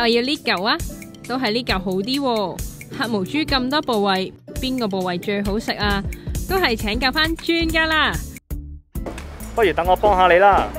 我要呢嚿啊，都係呢嚿好啲喎。黑毛豬咁多部位，邊個部位最好食啊？都係請教翻專家啦。 不如等我幫下你啦。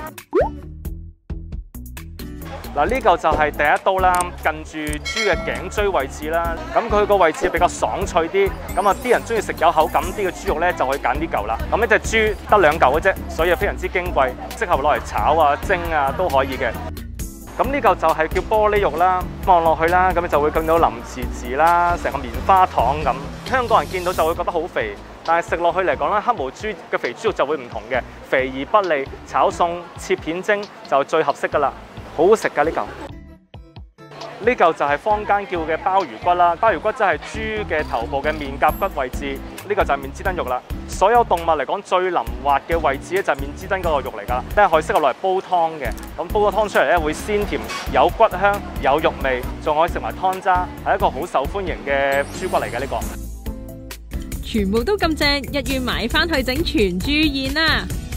嗱，呢嚿就係第一刀啦，近住豬嘅頸椎位置啦。咁佢個位置比較爽脆啲，咁啊啲人中意食有口感啲嘅豬肉咧，就可以揀呢嚿啦。咁呢隻豬得2嚿嘅啫，所以非常之矜貴，適合攞嚟炒啊、蒸啊都可以嘅。咁呢嚿就係叫玻璃肉啦，望落去啦，咁你就會見到腍滋滋啦，成個棉花糖咁。香港人見到就會覺得好肥，但係食落去嚟講咧，黑毛豬嘅肥豬肉就會唔同嘅，肥而不膩，炒餸、切片蒸就最合適噶啦。好好食㗎呢嚿，呢嚿就係坊間叫嘅鮑魚骨啦。鮑魚骨即係豬嘅頭部嘅面頰骨位置，呢個就係面脂燈肉啦。所有動物嚟講最腍滑嘅位置咧就係面脂燈嗰個肉嚟㗎，都係可以適合攞嚟煲湯嘅。咁煲個湯出嚟咧會鮮甜，有骨香，有肉味，仲可以食埋湯渣，係一個好受歡迎嘅豬骨嚟嘅呢個。 全部都咁正，一於買返去整全豬宴啦！